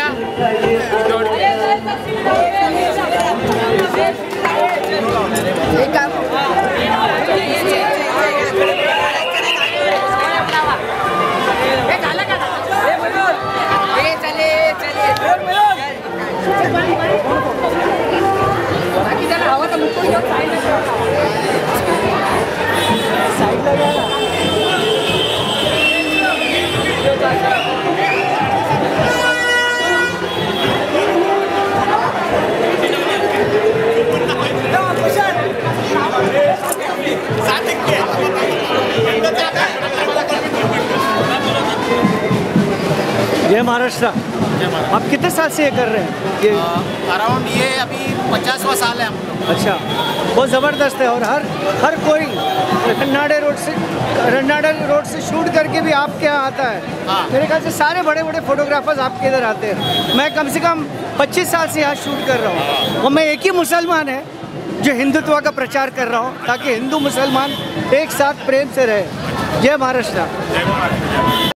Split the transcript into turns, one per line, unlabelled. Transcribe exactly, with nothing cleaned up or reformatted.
जय महाराष्ट्र। आप कितने साल से ये कर रहे हैं? ये
अराउंड ये अभी पचासवां साल है हम लोग।
अच्छा, बहुत ज़बरदस्त है। और हर हर कोई रन्नाडे रोड से रन्नाडे रोड से शूट करके भी आपके यहाँ आता है।
हाँ।
मेरे ख्याल से सारे बड़े बड़े फोटोग्राफर्स आपके इधर आते हैं। मैं कम से कम पच्चीस साल से यहाँ शूट कर रहा हूँ और मैं एक ही मुसलमान है जो हिंदुत्व का प्रचार कर रहा हूँ ताकि हिंदू मुसलमान एक साथ प्रेम से रहे। जय महाराष्ट्र।